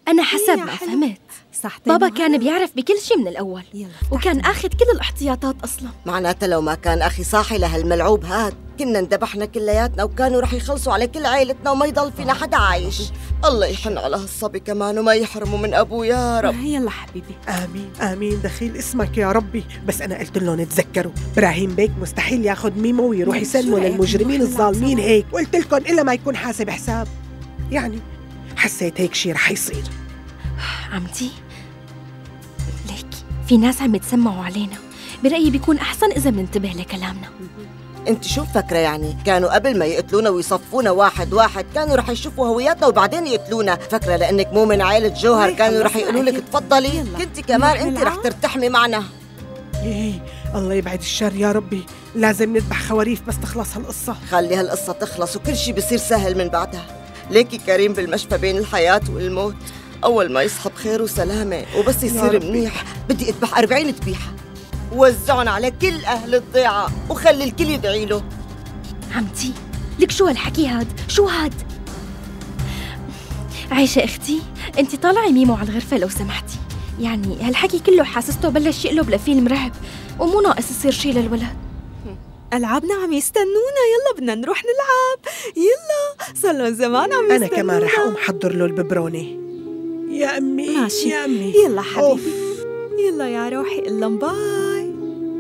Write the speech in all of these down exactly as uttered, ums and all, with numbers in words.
أنا حسب ما فهمت بابا كان بيعرف بكل شيء من الأول، وكان أخذ كل الاحتياطات أصلا. معناتها لو ما كان أخي صاحي لهالملعوب هاد كنا اندبحنا كلياتنا، وكانوا رح يخلصوا على كل عائلتنا وما يضل فينا حدا عايش. الله يحن على هالصبي كمان وما يحرمه من أبوه يا رب. يلا حبيبي. آمين آمين، دخيل اسمك يا ربي. بس أنا قلت لهم تذكروا إبراهيم بيك مستحيل ياخد ميمو ويروح يسلمه للمجرمين الظالمين هيك، وقلت لكم إلا ما يكون حاسب حساب. يعني حسيت هيك شي رح يصير. عمتي ليك في ناس عم يتسمعوا علينا، برأيي بيكون أحسن إذا بننتبه لكلامنا. انت شو فكرة يعني؟ كانوا قبل ما يقتلونا ويصفونا واحد واحد كانوا رح يشوفوا هوياتنا وبعدين يقتلونا. فكرة لأنك مو من عائلة جوهر كانوا رح يقولوا لك تفضلي؟ كنتي كمان انت رح ترتحمي معنا. إيه الله يبعد الشر يا ربي. لازم نذبح خواريف بس تخلص هالقصة. خلي هالقصة تخلص وكل شي بصير سهل من بعدها. ليكي كريم بالمشفى بين الحياة والموت، أول ما يصحى بخير وسلامة وبس يصير منيح بدي أذبح أربعين ذبيحة ووزعن على كل أهل الضيعة وخلي الكل يدعي له. عمتي لك شو هالحكي هاد؟ شو هاد؟ عايشة أختي أنت طالعي ميمو على الغرفة لو سمحتي. يعني هالحكي كله حاسسته بلش يقلب لفيلم رعب ومو ناقص يصير شي للولد. ألعابنا عم يستنونا، يلا بدنا نروح نلعب. يلا صار لهم زمان عم يستنونا. أنا كمان رح أقوم حضر له الببرونة. يا أمي ماشي. يا أمي يلا حبيبي. أوف. يلا يا روحي قل لهم باي.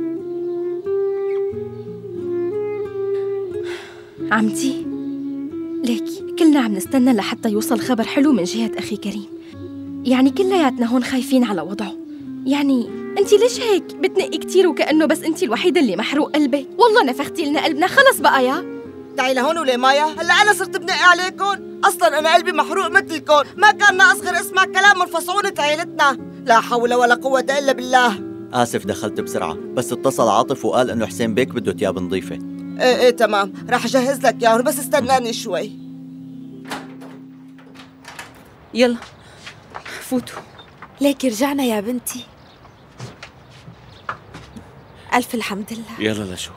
عمتي ليك كلنا عم نستنى لحتى يوصل خبر حلو من جهة أخي كريم. يعني كلياتنا هون خايفين على وضعه. يعني انتي ليش هيك بتنقي كتير وكأنه بس انتي الوحيدة اللي محروق قلبك؟ والله نفختي لنا قلبنا خلص بقى يا. تعي لهون وليه مايا؟ هلا أنا صرت بنقي عليكم؟ أصلاً أنا قلبي محروق مثلكم، ما كان ناقص غير اسمع كلام من فصعونة عيلتنا. لا حول ولا قوة إلا بالله. آسف دخلت بسرعة، بس اتصل عاطف وقال إنه حسين بيك بده تياب نظيفة. إيه إيه تمام، رح أجهز لك ياهن بس استناني شوي. يلا فوتوا. ليكي رجعنا يا بنتي. ألف الحمد لله. يلا لشوف.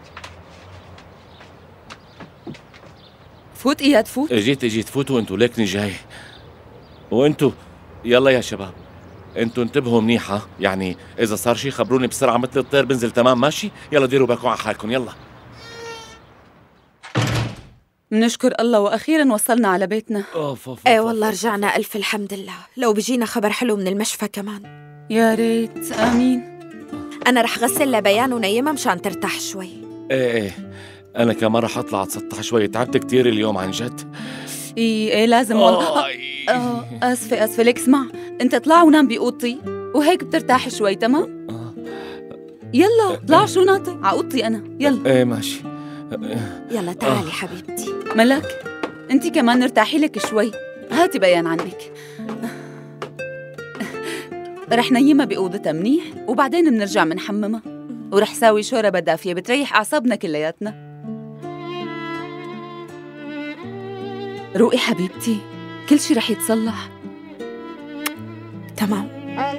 فوت إياد فوت. اجيت اجيت فوتوا انتوا ليكني جاي. وانتوا يلا يا شباب انتوا انتبهوا منيحة، يعني إذا صار شي خبروني بسرعة مثل الطير بنزل. تمام ماشي؟ يلا ديروا بالكم على حالكم. يلا. منشكر الله وأخيراً وصلنا على بيتنا. أوف أوف. ايه والله رجعنا ألف الحمد لله. لو بيجينا خبر حلو من المشفى كمان يا ريت. آمين. أنا رح غسل لبيان ونيمها مشان ترتاح شوي. ايه ايه أنا كمان رح أطلع أتسطح شوي، تعبت كتير اليوم عن جد. إيه إيه لازم والله. آه آسفة آسفة. ليك اسمع، أنت اطلع ونام بأوضتي وهيك بترتاح شوي. تمام؟ يلا اطلع شو ناطي على أوضتي أنا. يلا. إيه ماشي. يلا تعالي حبيبتي. ملك أنت كمان ارتاحي لك شوي. هاتي بيان عنك. رح نيمها بأوضتها منيح وبعدين بنرجع منحممها، ورح ساوي شوربة دافية بتريح أعصابنا كلياتنا. روقي حبيبتي، كل شي رح يتصلح. تمام.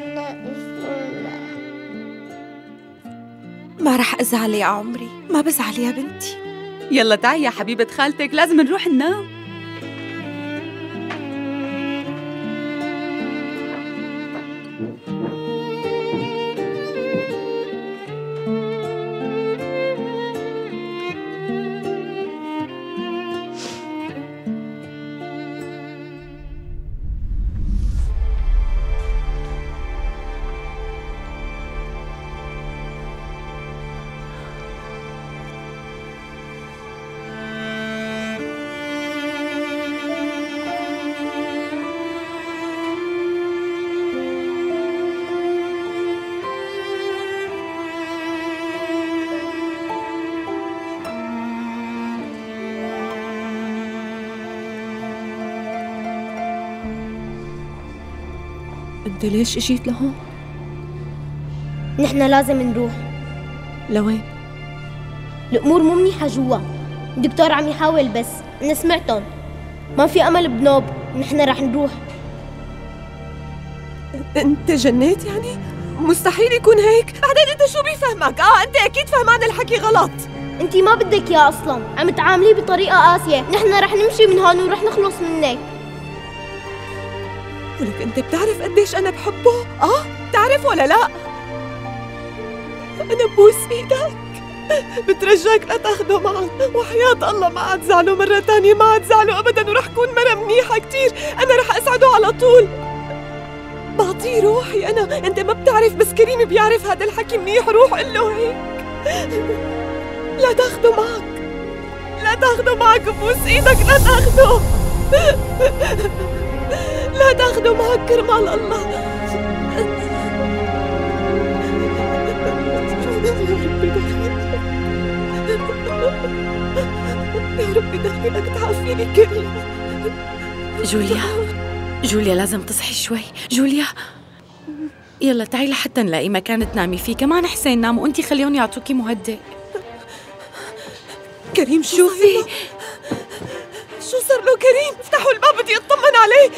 ما رح أزعل يا عمري، ما بزعل يا بنتي. يلا تعي يا حبيبة خالتك، لازم نروح ننام. انت ليش اجيت لهون؟ نحن لازم نروح. لوين؟ الامور مو منيحه جوا، الدكتور عم يحاول بس انا سمعتهم ما في امل بنوب. نحن رح نروح. انت جنيت يعني؟ مستحيل يكون هيك. بعدين انت شو بيفهمك؟ اه انت اكيد فهمان الحكي غلط. انت ما بدك يا اصلا، عم تعامليه بطريقه قاسيه. نحن رح نمشي من هون ورح نخلص منك. ولك انت بتعرف قديش انا بحبه؟ اه بتعرف ولا لا؟ انا ببوس ايدك، بترجاك لا تاخده معك، وحياة الله ما عاد زعله مرة تانية، ما عاد زعله ابدا، ورح كون مرة منيحة كتير، انا رح اسعده على طول. بعطيه روحي انا، انت ما بتعرف بس كريم بيعرف هذا الحكي منيح، روح قل له هيك. لا تاخده معك، لا تاخده معك، ببوس ايدك لا تاخده. لا تاخده معك كرمال الله. يا ربي دخيلك تعافيني كريم. جوليا جوليا لازم تصحي شوي. جوليا يلا تعي لحتى نلاقي مكان تنامي فيه، كمان حسين نام وانتي خليهم يعطوكي مهدئ. كريم شوفي شو صار له كريم؟ افتحوا الباب بدي اطمن عليه.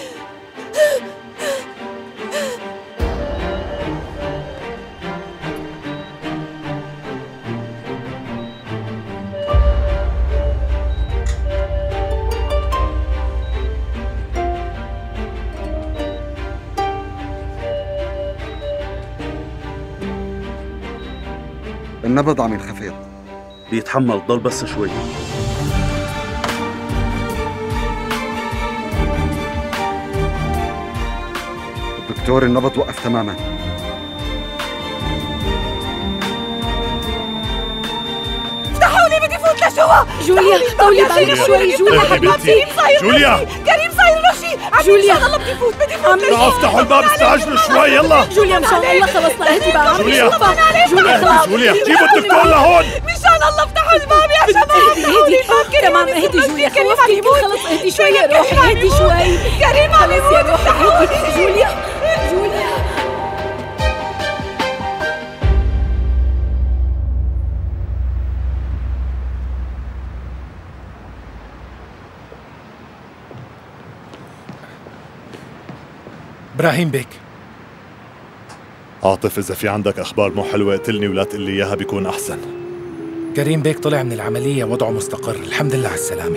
النبض عم ينخفض، بيتحمل، ضل بس شوي. الدكتور النبض وقف تماما. افتحوا لي بدي فوت لجوا. جوليا طولي بالك شوي. جوليا حبيبتي جوليا كريم صاير له شيء. جوليا الله بدي فوت بدي فوت. افتحوا الباب استعجلوا شوي يلا. جوليا مشان الله خلصنا اهدي بقى. جوليا جوليا خلص. جوليا جيبوا الدكتور لهون. مشان الله افتحوا الباب يا شباب. اهدي تمام اهدي جوليا خوفتي يمكن خلص. اهدي شوي يا روحي اهدي شوي. كريم عم يموت يا روحي. جوليا جوليا إبراهيم بيك. عاطف إذا في عندك أخبار مو حلوة قتلني ولا تقول لي إياها بيكون أحسن. كريم بيك طلع من العملية وضعه مستقر، الحمد لله على السلامة.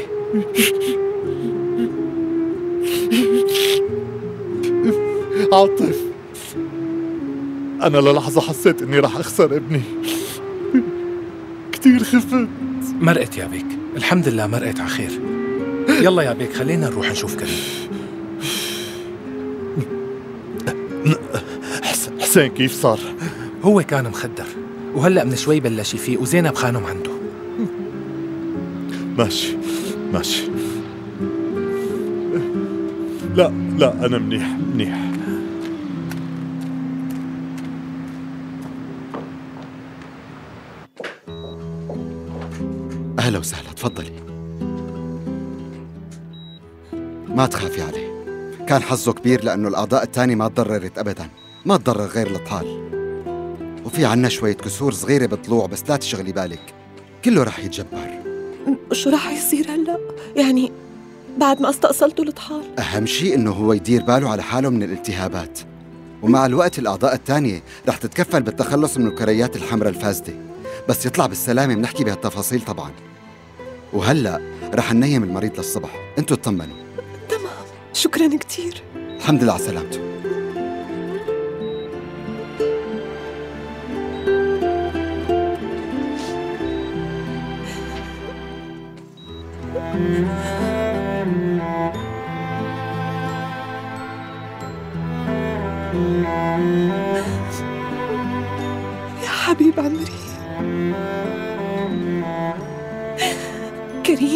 عاطف أنا للحظة حسيت إني رح أخسر ابني، كتير خفت. مرقت يا بيك، الحمد لله مرقت على خير. يلا يا بيك خلينا نروح نشوف كريم. حسين كيف صار؟ هو كان مخدر وهلأ من شوي بلش يفيق وزينب خانم عنده. ماشي ماشي. لا لا أنا منيح منيح. أهلا وسهلا، تفضلي. ما تخافي عليه، كان حظه كبير لأنه الأعضاء التانية ما تضررت أبداً، ما تضرر غير الطحال، وفي عنا شوية كسور صغيرة بطلوع، بس لا تشغلي بالك كله رح يتجبر. شو رح يصير هلأ؟ يعني بعد ما استأصلته الطحال؟ أهم شيء إنه هو يدير باله على حاله من الالتهابات، ومع الوقت الأعضاء التانية رح تتكفل بالتخلص من الكريات الحمراء الفاسدة، بس يطلع بالسلامة بنحكي بهالتفاصيل طبعاً. وهلأ رح ننيم المريض للصبح، انتوا اطمنوا. تمام، شكراً كتير. الحمد لله على سلامته. يا حبيب عمري كريم،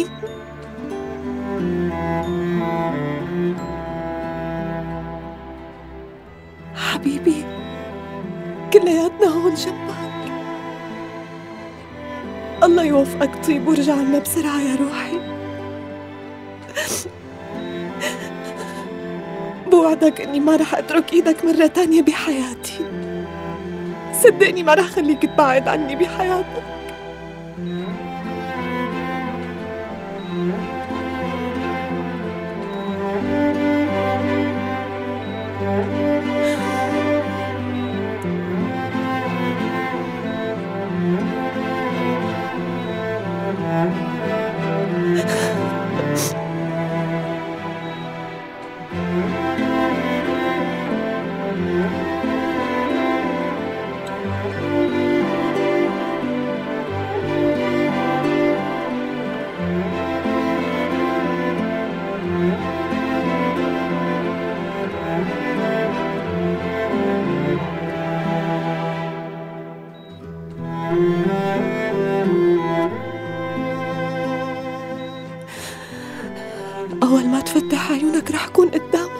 حبيبي كلياتنا هون جنبك. الله يوفقك طيب وارجع لنا بسرعة يا روحي. بوعدك اني ما رح اترك ايدك مرة تانية بحياتي، صدقني ما رح خليك تبعد عني بحياتك. أول ما تفتح عيونك رح أكون قدامك.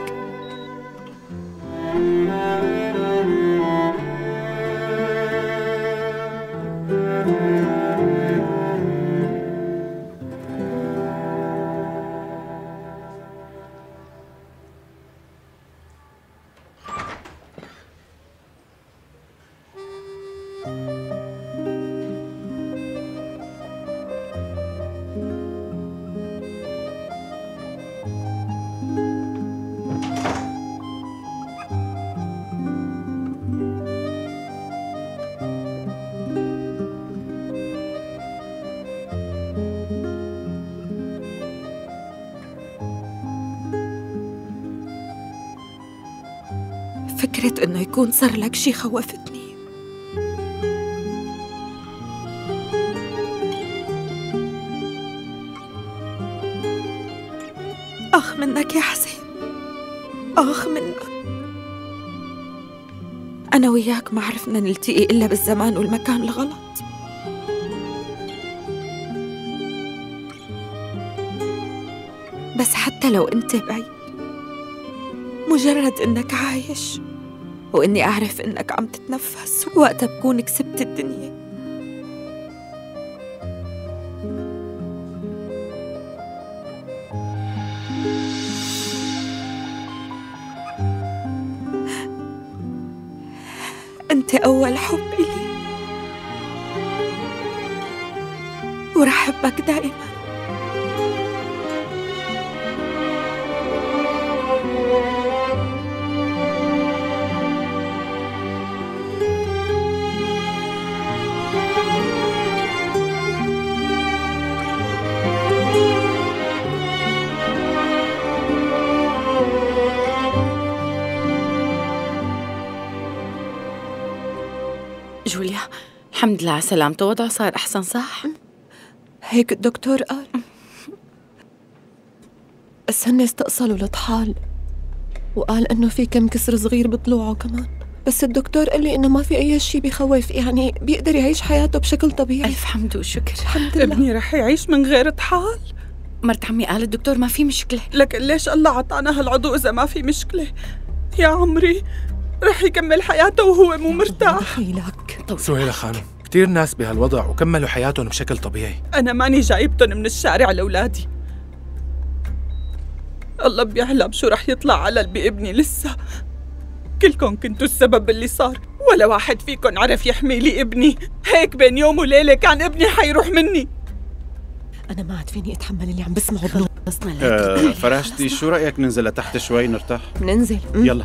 فكرة إنه يكون صار لك شي خوفتني. آخ منك يا حسين، آخ منك. أنا وياك ما عرفنا نلتقي إلا بالزمان والمكان الغلط. بس حتى لو أنت بعيد، مجرد إنك عايش وإني أعرف إنك عم تتنفس وقتها بكون كسبت الدنيا. أنت أول حب إلي ورح أحبك دائما. جوليا، الحمد لله على سلامته، وضعه صار أحسن صح؟ هيك الدكتور قال. بس هن استأصلوا الطحال وقال إنه في كم كسر صغير بضلوعه كمان. بس الدكتور قال لي إنه ما في أي شيء بخوف، يعني بيقدر يعيش حياته بشكل طبيعي. ألف حمد وشكر. الحمد لله. ابني رح يعيش من غير طحال. مرت عمي قال الدكتور ما في مشكلة. لكن ليش الله عطانا هالعضو إذا ما في مشكلة؟ يا عمري رح يكمل حياته وهو مو مرتاح. خيلك سهيلة خانم، كتير ناس بهالوضع وكملوا حياتهم بشكل طبيعي. أنا ماني جايبتن من الشارع لأولادي. الله بيعلم شو رح يطلع على بابني لسه. كلكم كنتوا السبب باللي صار، ولا واحد فيكم عرف يحمي لي ابني. هيك بين يوم وليلة كان ابني حيروح مني. أنا ما عاد فيني أتحمل اللي عم بسمعه بنو. آه فراشتي، شو رأيك ننزل لتحت شوي نرتاح؟ ننزل. يلا.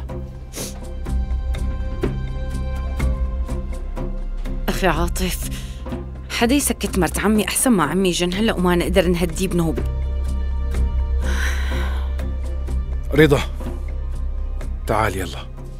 أخي عاطف، حدا يسكت مرت عمي أحسن ما عمي جن هلأ وما نقدر نهديه بنوبة. رضا تعال يلا.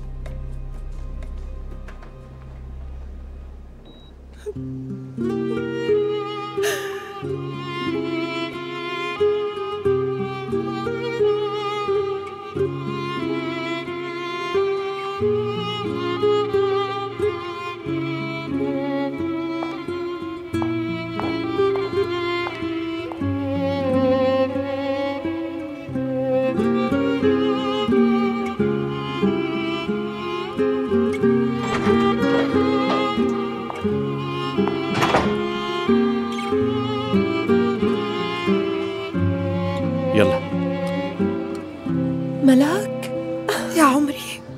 يلا. ملاك يا عمري،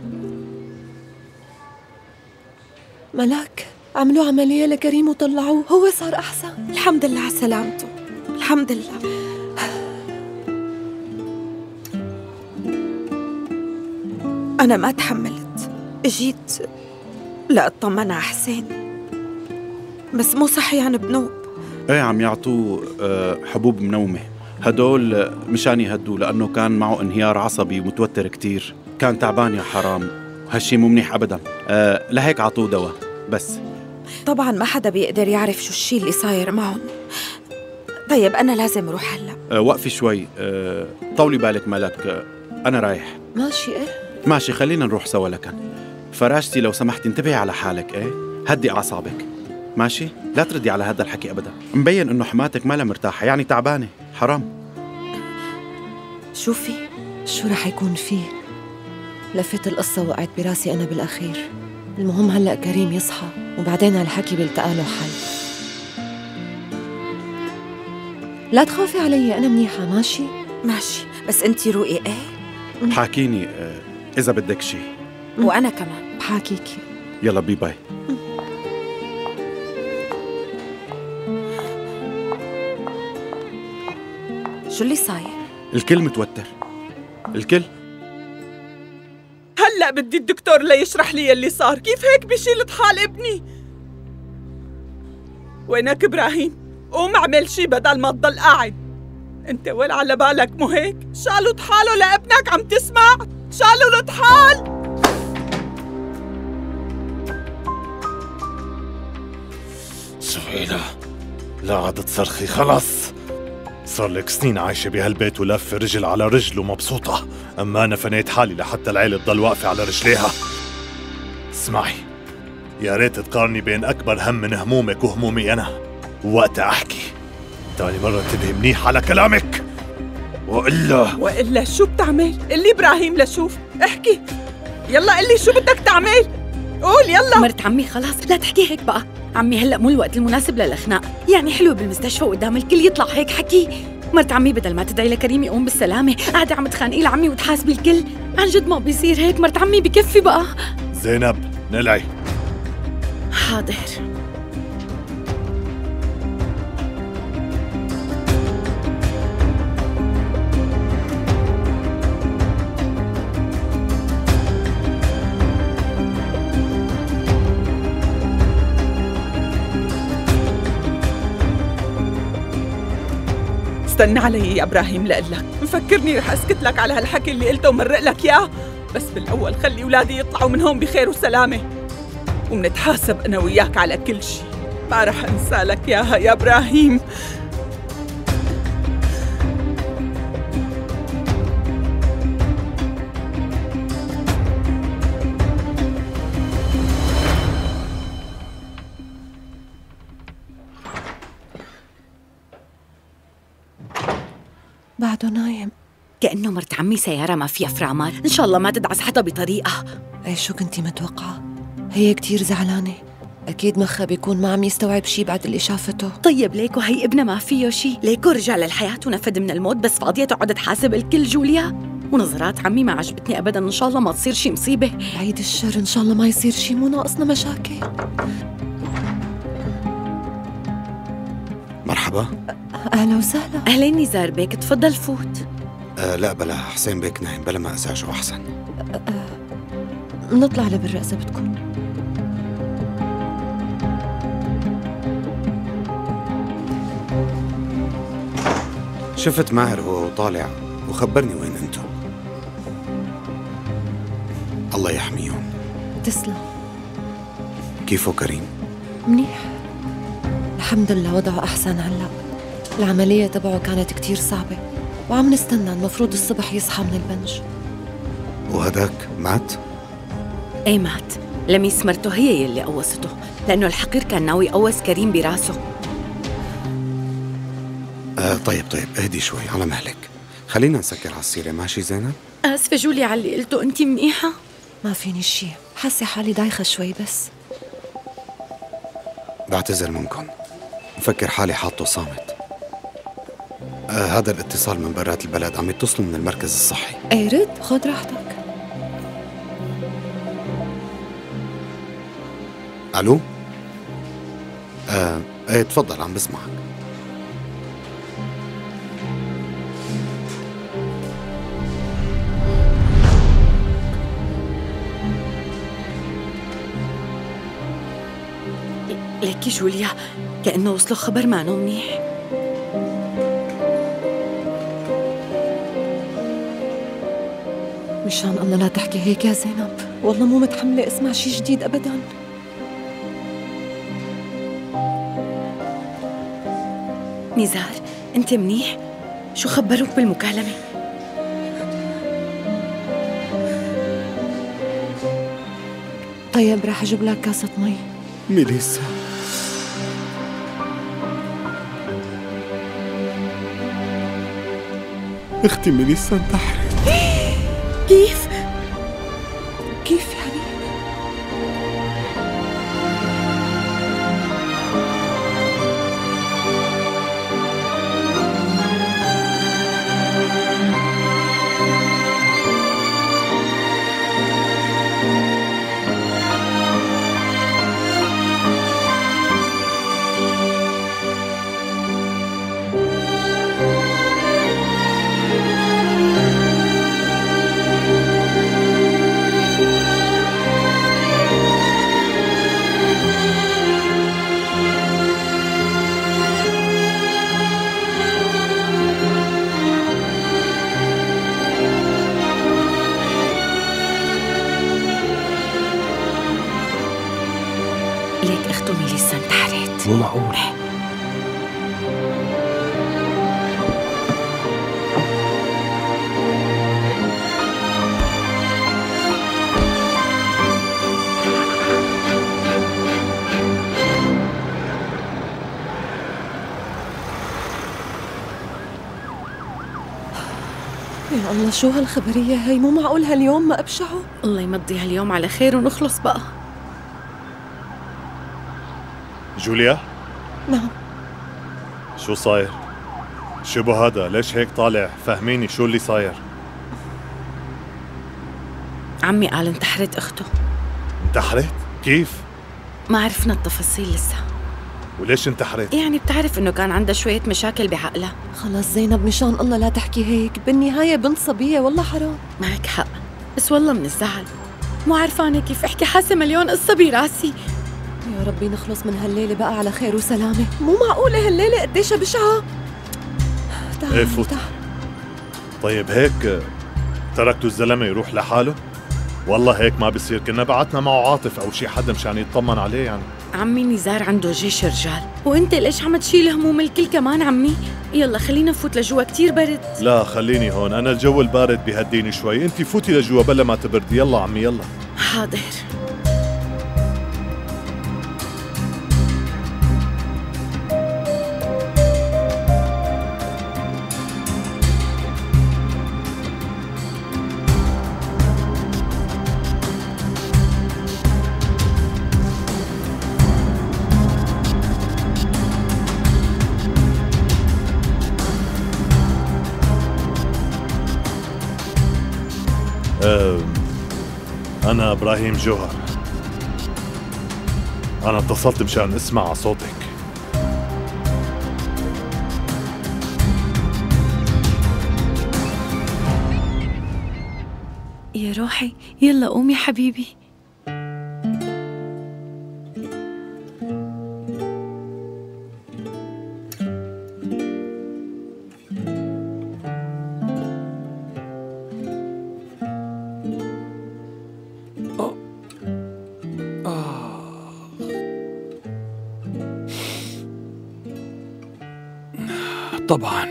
ملاك عملوا عملية لكريم وطلعوه، هو صار أحسن. الحمد لله على سلامته، الحمد لله. أنا ما تحملت، اجيت لا اطمن على حسين، بس مو صحيان بنوب. ايه عم يعطوه آه حبوب منومة، هدول مشان يهدوه لأنه كان معه انهيار عصبي ومتوتر كتير، كان تعبان يا حرام، وهالشي مو منيح أبدا. آه لهيك عطوه دواء بس. طبعا ما حدا بيقدر يعرف شو الشي اللي صاير معهم. طيب أنا لازم أروح هلا. آه وقفي شوي، آه طولي بالك ملك، آه أنا رايح. ماشي. إيه ماشي، خلينا نروح سوا لكن. فراشتي لو سمحتي انتبهي على حالك، ايه هدي أعصابك ماشي؟ لا تردي على هذا الحكي أبدا، مبين إنه حماتك ما لها مرتاحة، يعني تعبانة، حرام. شوفي شو رح يكون فيه. لفت القصة وقعت براسي أنا بالأخير. المهم هلأ كريم يصحى وبعدين هالحكي بيلتقى له حل. لا تخافي علي، أنا منيحة. ماشي ماشي، بس أنتي روقي. إيه حاكيني إذا بدك شي. وأنا كمان بحاكيكي. يلا بي باي. شو اللي صاير؟ الكل متوتر، الكل. هلأ بدي الدكتور ليشرح لي اللي صار. كيف هيك بشيل طحال ابني؟ وينك إبراهيم؟ قوم اعمل شي بدل ما تضل قاعد. انت وين على بالك مو هيك؟ شالوا طحاله لابنك، عم تسمع؟ شالوا الطحال. سهيلة لا عاد تصرخي، خلص. صار لك سنين عايشة بهالبيت ولافة رجل على رجل ومبسوطة، أما أنا فنيت حالي لحتى العيلة تضل واقفة على رجليها. اسمعي، يا ريت تقارني بين أكبر هم من همومك وهمومي أنا، ووقتها أحكي. تاني مرة انتبهي منيح على كلامك، وإلا وإلا شو بتعمل؟ اللي إبراهيم لشوف، احكي يلا، قلي شو بدك تعمل؟ قول يلا. مرت عمي خلاص لا تحكي هيك بقى. عمي هلأ مو الوقت المناسب للخناق، يعني حلو بالمستشفى قدام الكل يطلع هيك حكي. مرت عمي بدل ما تدعي لكريم يقوم بالسلامة قاعدة عم تخانقي لعمي وتحاسبي الكل. عن جد ما بيصير هيك مرت عمي، بكفي بقى. زينب نلعي. حاضر. استنى علي يا إبراهيم لقلك. مفكرني رح أسكت لك على هالحكي اللي قلته ومرق لك إياه؟ بس بالأول خلي أولادي يطلعوا من هون بخير وسلامة، ومنتحاسب أنا وياك على كل شي. ما رح أنسى لك ياها يا إبراهيم. بعده نايم. كأنه مرت عمي سيارة ما فيها فرامات، إن شاء الله ما تدعس حدا بطريقة. ايه شو كنتي متوقعة؟ هي كتير زعلانة، أكيد مخها بيكون ما عم يستوعب شي بعد اللي شافته. طيب ليكو هي ابنها ما فيه شي، ليكو رجع للحياة ونفد من الموت، بس فاضية تقعد تحاسب الكل جوليا. ونظرات عمي ما عجبتني أبدا، إن شاء الله ما تصير شي مصيبة. بعيد الشر، إن شاء الله ما يصير شي، مو ناقصنا مشاكل. مرحبا. أهلا وسهلا. أهلين نزار بيك، تفضل فوت. أه لا بلا، حسين بيك نايم، بلا ما أزعجه أحسن. نطلع لبرا إذا بدكم. شفت ماهر هو طالع وخبرني وين أنتم. الله يحميهم. تسلم. كيفه كريم؟ منيح الحمد لله، وضعه أحسن هلأ. العملية تبعه كانت كتير صعبة وعم نستنى، المفروض الصبح يصحى من البنج. وهداك مات؟ ايه مات. لميس مرته هي يلي قوصته، لأنه الحقير كان ناوي يقوص كريم براسه. آه طيب طيب اهدي شوي على مهلك، خلينا نسكر على السيرة. ماشي زينب؟ آسفة جوليا على اللي قلته. أنتي منيحة؟ ما فيني شي، حاسة حالي دايخة شوي بس. بعتذر منكم، مفكر حالي حاطه صامت. آه هذا الاتصال من برات البلد، عم يتصلوا من المركز الصحي. ايه رد، خد راحتك. الو؟ آه ايه تفضل، عم بسمعك. ليكي جوليا، كأنه وصلوا خبر مانو منيح. مشان الله لا تحكي هيك يا زينب، والله مو متحملة اسمع شي جديد أبداً. نزار، أنت منيح؟ شو خبروك بالمكالمة؟ طيب راح أجيب لك كاسة مي. ميليسا اختي ميليسا انتحرت. كيف؟ كيف يعني؟ ليك أخته ميليسا انتحرت. مو معقول. يا الله شو هالخبرية هي؟ مو معقول هاليوم ما أبشعه. الله يمضي هاليوم على خير ونخلص بقى. جوليا؟ نعم. شو صاير؟ شو بو هذا؟ ليش هيك طالع؟ فهميني شو اللي صاير؟ عمي قال انتحرت أخته. انتحرت؟ كيف؟ ما عرفنا التفاصيل لسه. وليش انتحرت؟ يعني بتعرف إنه كان عندها شوية مشاكل بعقلها. خلص زينب مشان الله لا تحكي هيك، بالنهاية بنت صبية والله حرام. معك حق، بس والله من الزعل مو عارفانة كيف احكي، حاسة مليون قصة براسي. يا ربي نخلص من هالليلة بقى على خير وسلامة. مو معقولة هالليلة قديش بشعة. تعال ايه فوت. طيب هيك تركتوا الزلمة يروح لحاله؟ والله هيك ما بصير، كنا بعتنا معه عاطف أو شي حدا مشان يطمن عليه يعني. عمي نزار عنده جيش رجال، وانت ليش عم تشيل هموم الكل كمان عمي؟ يلا خلينا نفوت لجوا كتير برد. لا خليني هون، أنا الجو البارد بيهديني شوي، انتي فوتي لجوا بلا ما تبردي. يلا عمي يلا. حاضر. أنا إبراهيم جوهر. أنا اتصلت مشان أسمع صوتك. يا روحي يلا قومي يا حبيبي. طبعا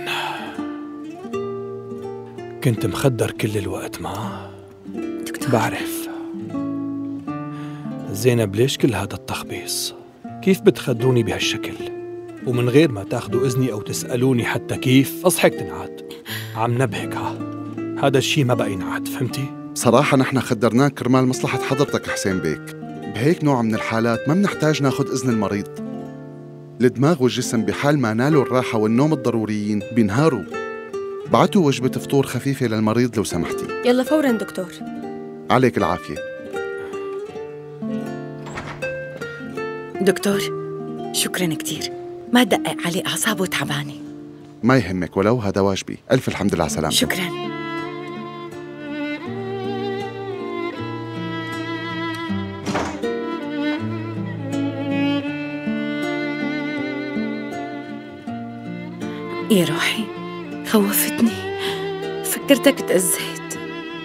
كنت مخدر كل الوقت معه. دكتور بعرف. زينب ليش كل هذا التخبيص؟ كيف بتخدروني بهالشكل ومن غير ما تاخدوا إذني أو تسألوني حتى كيف؟ أصحك تنعاد. عم نبهك ها، هذا الشيء ما بقى ينعاد، فهمتي؟ بصراحة نحن خدرناك كرمال مصلحة حضرتك حسين بيك. بهيك نوع من الحالات ما بنحتاج ناخد إذن المريض. الدماغ والجسم بحال ما نالوا الراحة والنوم الضروريين بينهاروا. بعتوا وجبة فطور خفيفة للمريض لو سمحتي. يلا فوراً دكتور. عليك العافية. دكتور شكراً كتير، ما دقق عليه أعصابه تعبانة. ما يهمك ولو هذا واجبي. ألف الحمد لله على سلامتك. شكراً. يا روحي خوفتني، فكرتك تأذيت.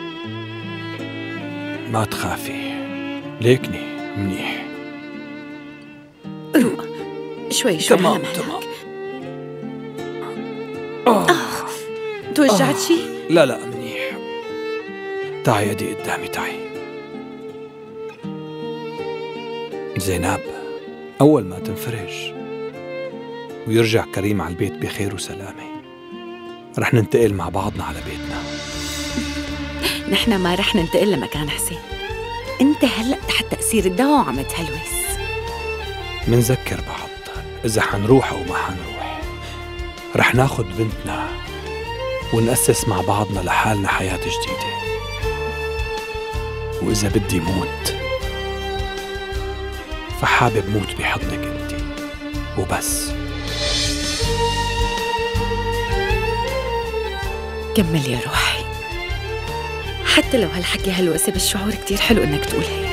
ما تخافي، ليكني منيح. روق شوي شوي. تمام تمام. آه. توجعت آه. شي؟ لا لا منيح. تعي يدي قدامي تعي. زينب أول ما تنفرج ويرجع كريم على البيت بخير وسلامة رح ننتقل مع بعضنا على بيتنا. نحن ما رح ننتقل لمكان حسين. انت هلأ تحت تأثير الدواء وعم تهلوس. منذكر بعض إذا حنروح أو ما حنروح. رح ناخد بنتنا ونأسس مع بعضنا لحالنا حياة جديدة. وإذا بدي موت فحابب موت بحضنك انتي وبس. كمل يا روحي، حتى لو هالحكي هلوسة بالشعور كتير حلو انك تقول هيك.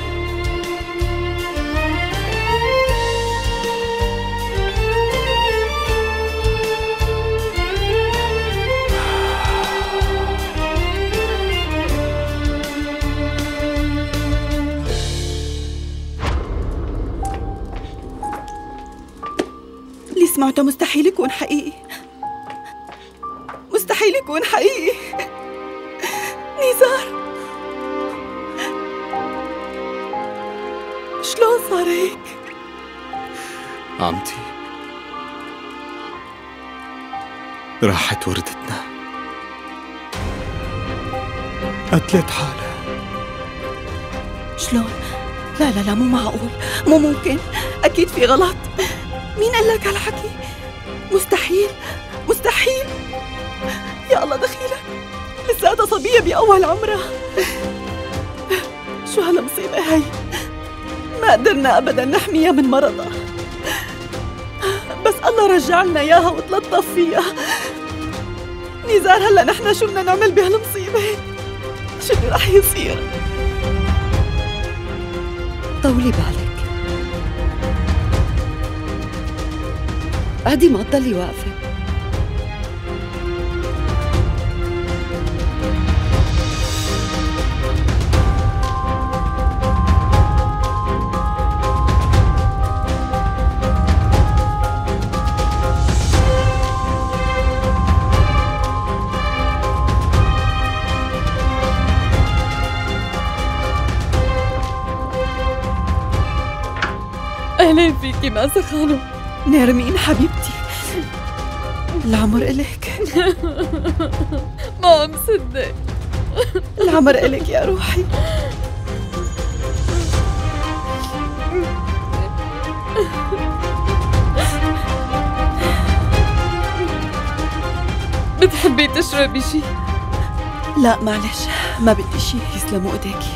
اللي سمعته مستحيل يكون حقيقي، مستحيل يكون حقيقي. نزار، شلون صار هيك؟ عمتي راحت وردتنا، قتلت حالها. شلون؟ لا لا لا، مو معقول، مو ممكن، أكيد في غلط. مين قال لك هالحكي؟ مستحيل مستحيل. يا الله دخيلك، لساتها صبية بأول عمرها. شو هالمصيبة هاي؟ ما قدرنا أبدا نحميها من مرضها، بس الله رجع لنا إياها وتلطف فيها. نزار، هلا نحن شو بدنا نعمل بهالمصيبة؟ شو اللي رح يصير؟ طولي بالك، عادي ما تضلي واقفة. أهلين فيكي ماسة خانم. نرمين حبيبتي، العمر إلك. ما عم صدق. العمر إلك يا روحي. بتحبي تشربي شي؟ لا معلش، ما بدي شي، يسلموا ايديكي.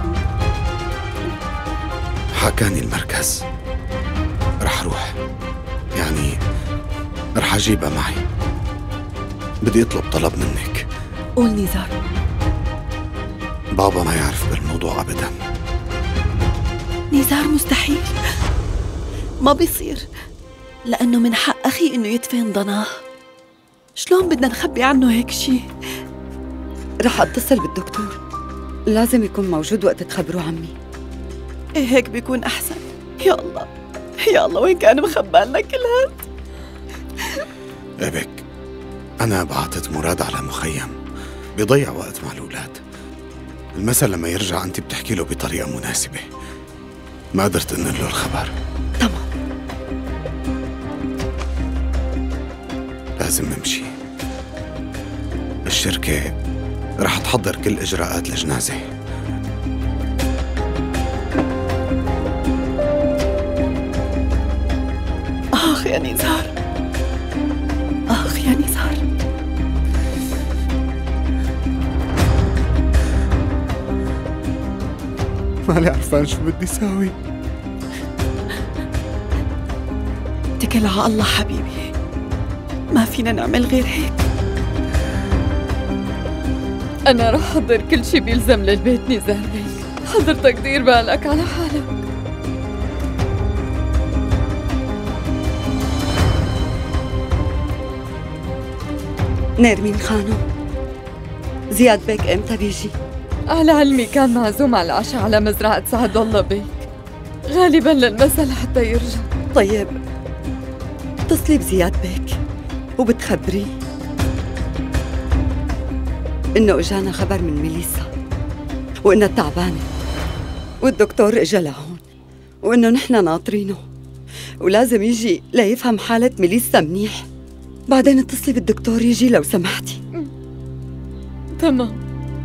حكاني المركز، رح اروح، يعني رح اجيبها معي. بدي اطلب طلب منك. قول نزار. بابا ما يعرف بالموضوع ابدا. نزار، مستحيل، ما بيصير، لأنه من حق أخي إنه يدفن ضناه. شلون بدنا نخبي عنه هيك شي؟ رح أتصل بالدكتور، لازم يكون موجود وقت تخبروه عمي. إيه هيك بيكون أحسن. يا الله يا الله، وين كان مخبى لنا كل هاد؟ ابك، أنا بعتت مراد على مخيم بيضيع وقت مع الأولاد. المثل لما يرجع أنت بتحكي له بطريقة مناسبة. ما قدرت أنقل له الخبر. تمام، لازم نمشي. الشركة رح تحضر كل إجراءات الجنازة. آخ يا نزار، آخ يا نزار. مالي عرفان شو بدي ساوي. اتكل على الله حبيبي، ما فينا نعمل غير هيك. أنا رح أحضر كل شي بيلزم للبيت نزار بي. حضرتك دير بالك على حالك. نرمين خانم، زياد بيك امتى بيجي؟ على علمي كان معزوم على العشاء على مزرعة سعد الله بيك، غالبا للمساء لحتى يرجع. طيب اتصلي بزياد بيك وبتخبريه إنه إجانا خبر من ميليسا وإنها تعبانة والدكتور إجا لهون وإنه نحن ناطرينه ولازم يجي ليفهم حالة ميليسا منيح بعدين اتصلي بالدكتور يجي لو سمحتي. تمام.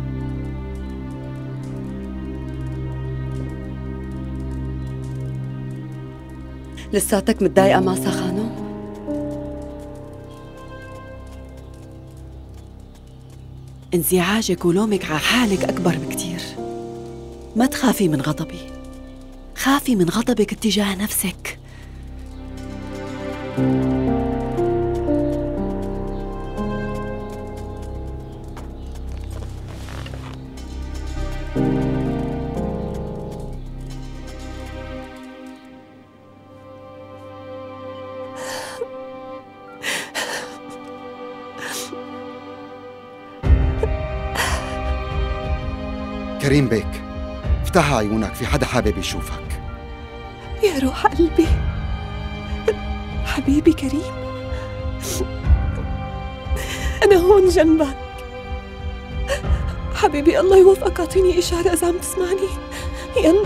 لساتك متضايقة ماسة خانم؟ انزعاجك ولومك على حالك أكبر بكتير. ما تخافي من غضبي، خافي من غضبك اتجاه نفسك. كريم بيك، افتح عيونك، في حدا حابب يشوفك. يا روح قلبي، حبيبي كريم، أنا هون جنبك. حبيبي الله يوفقك، أعطيني إشارة إذا عم تسمعني. يلا.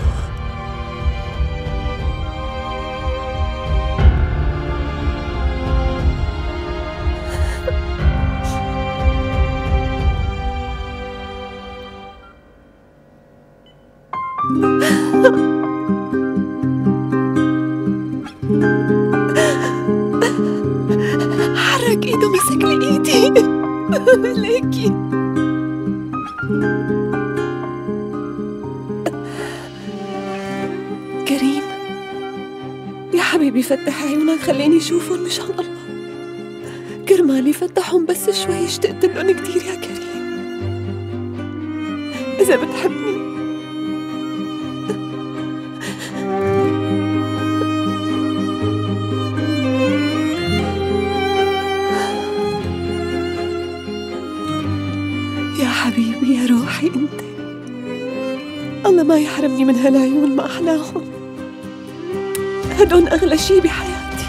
حرك ايده، مسك لي ايدي. ليكي كريم يا حبيبي، فتح عيونك خليني اشوفهم مشان الله. كرمالي فتحهم بس شوي، اشتقت لهم كثير يا كريم. اذا بتحبني حبيبي يا روحي، انت الله ما يحرمني من هالعيون، ما احلاهم. هدول اغلى شي بحياتي.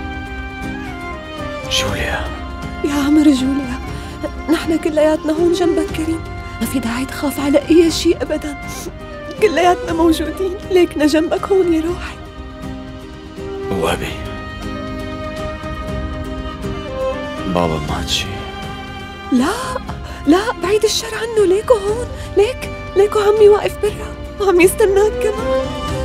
جوليا يا عمر جوليا، نحن كلياتنا هون جنبك كريم، ما في داعي تخاف على اي شيء ابدا، كلياتنا موجودين، ليكنا جنبك هون يا روحي. وأبي بابا مات شي؟ لا لا، بعيد الشر عنه، ليكو هون، ليك ليكو عمي واقف برا وعم يستناك كمان.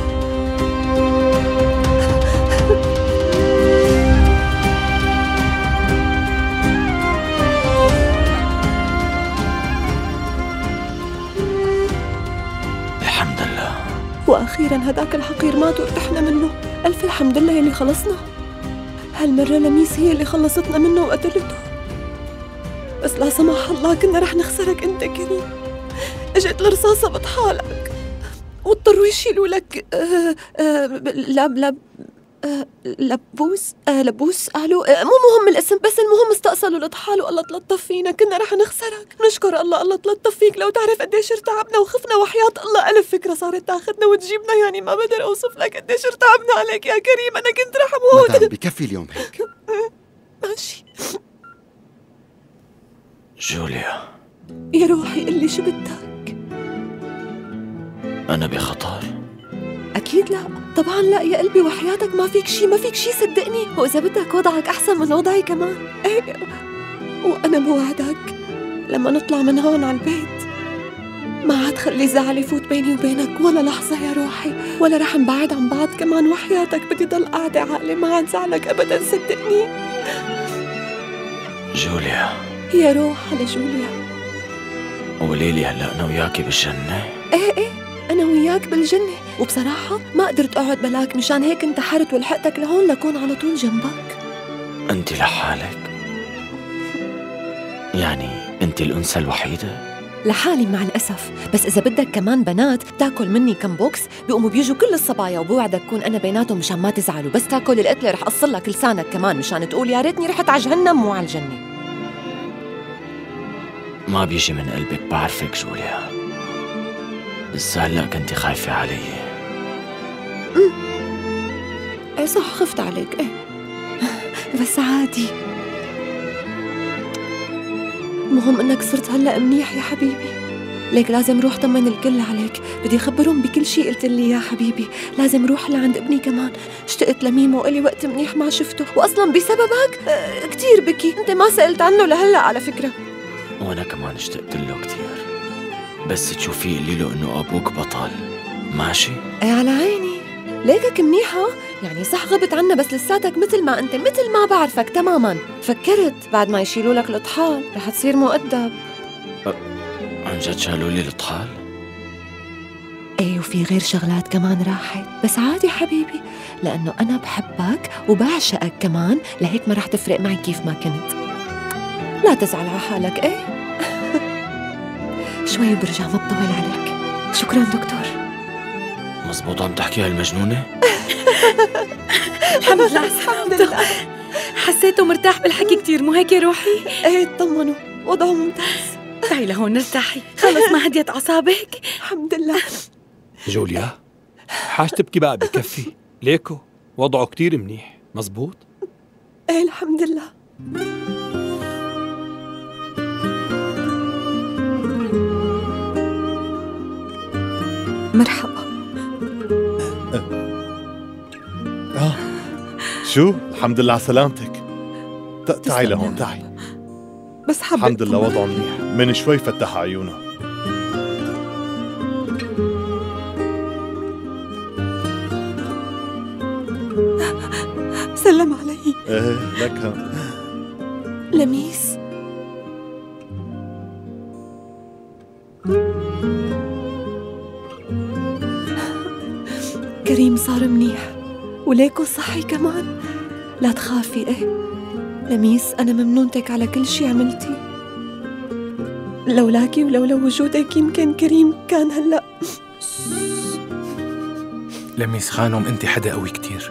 الحمد لله. واخيرا هداك الحقير مات وارتحنا منه، الف الحمد لله يلي خلصنا. هالمرة لميس هي اللي خلصتنا منه وقتلته، بس لا سمح الله كنا رح نخسرك انت كريم. اجت الرصاصة بطحالك واضطروا يشيلوا لك آه آه لب لب آه لبوس آه لبوس قالوا آه مو مهم الاسم، بس المهم استأصلوا لطحال، والله تلطف فينا، كنا رح نخسرك. نشكر الله، الله تلطف فيك. لو تعرف قديش ارتعبنا وخفنا، وحياة الله ألف فكرة صارت تاخذنا وتجيبنا، يعني ما بقدر اوصف لك قديش ارتعبنا عليك يا كريم. انا كنت رح اموت. مدام بكفي اليوم هيك. ماشي جوليا يا روحي، اللي شو بدك؟ أنا بخطر؟ أكيد لا، طبعا لا يا قلبي، وحياتك ما فيك شي، ما فيك شي صدقني. وإذا بدك وضعك أحسن من وضعي كمان. إيه، وأنا بوعدك لما نطلع من هون على البيت ما عاد خلي زعل يفوت بيني وبينك ولا لحظة يا روحي، ولا رح نبعد عن بعض كمان. وحياتك بدي ضل قاعدة عاقلة، ما عاد زعلك أبدا صدقني. جوليا يا روح على جوليا، قولي لي هلا أنا وياكي بالجنة؟ إيه إيه، أنا وياك بالجنة، وبصراحة ما قدرت أقعد بلاك، مشان هيك انتحرت ولحقتك لهون لكون على طول جنبك. أنت لحالك؟ يعني أنت الأنثى الوحيدة؟ لحالي مع الأسف، بس إذا بدك كمان بنات تاكل مني كم بوكس بيقوموا بيجوا كل الصبايا، وبوعدك كون أنا بيناتهم مشان ما تزعلوا. بس تاكل القتلة رح أصل لك لسانك كمان مشان تقول يا ريتني رحت على جهنم مو على الجنة. ما بيجي من قلبك، بعرفك جوليا، بس هلا كنتي خايفة علي. امم ايه صح، خفت عليك، ايه بس عادي. المهم انك صرت هلا منيح يا حبيبي. ليك لازم روح طمن الكل عليك، بدي خبرهم بكل شيء قلت لي يا حبيبي. لازم روح لعند ابني كمان، اشتقت لميمو وإلي وقت منيح ما شفته، وأصلا بسببك اه كتير بكي. انت ما سألت عنه لهلأ على فكرة. وأنا كمان اشتقت له كتير، بس تشوفيه قلي له إنه أبوك بطل، ماشي؟ ايه على عيني. ليكك منيحة، يعني صح غبت عنا بس لساتك مثل ما انت، مثل ما بعرفك تماما. فكرت بعد ما يشيلوا لك الطحال رح تصير مؤدب. عن جد شالوا لي الطحال؟ ايه وفي غير شغلات كمان راحت، بس عادي حبيبي لأنه أنا بحبك وبعشقك كمان، لهيك ما رح تفرق معي كيف ما كنت. لا تزعل على حالك. ايه شوي وبرجع، ما بطول عليك. شكرا دكتور. مزبوط عم تحكي هالمجنونة؟ الحمد لله الحمد لله. حسيته مرتاح بالحكي كتير، مو هيك يا روحي؟ ايه اطمنوا، وضعه ممتاز. تعي لهون نرتاحي، خلص ما هديت أعصابك؟ الحمد لله. جوليا حاج تبكي بقى بكفي. ليكو وضعه كتير منيح، مزبوط؟ ايه الحمد لله. مرحبا. آه. شو؟ الحمد لله على سلامتك. تعي لهون تعي. بس حبيت الحمد لله وضعه منيح، من شوي فتح عيونه. سلم علي. ايه لك. لميس. كريم صار منيح وليكو صحي كمان. لا تخافي. ايه لميس أنا ممنونتك على كل شي عملتي. لولاكي ولولا وجودك يمكن كريم كان هلأ. لميس خانم انت حدا قوي كتير.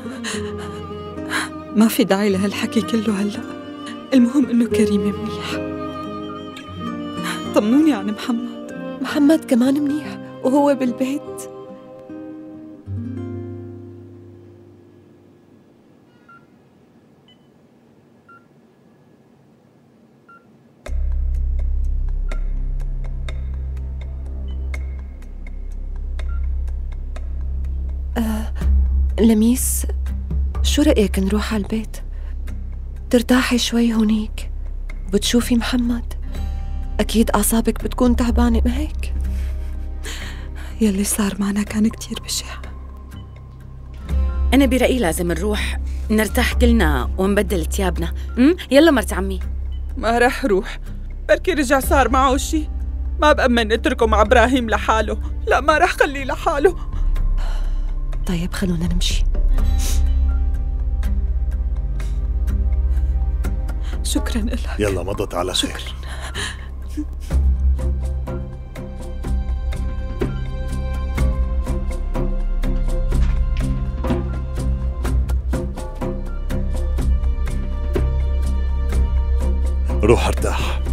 ما في داعي لهالحكي كله هلأ، المهم إنه كريم منيح. طمنوني عن محمد. محمد كمان منيح وهو بالبيت. آه، لميس شو رأيك نروح على البيت؟ ترتاحي شوي هونيك وبتشوفي محمد. أكيد أعصابك بتكون تعبانة ما هيك؟ يلي صار معنا كان كتير بشع. أنا برأيي لازم نروح نرتاح كلنا ونبدل ثيابنا. يلا مرت عمي. ما رح روح، بركي رجع صار معه شي. ما بأمن نتركه مع إبراهيم لحاله. لا ما رح خليه لحاله. طيب خلونا نمشي. شكرا لك. يلا مضت على خير. شكرا. روح ارتاح.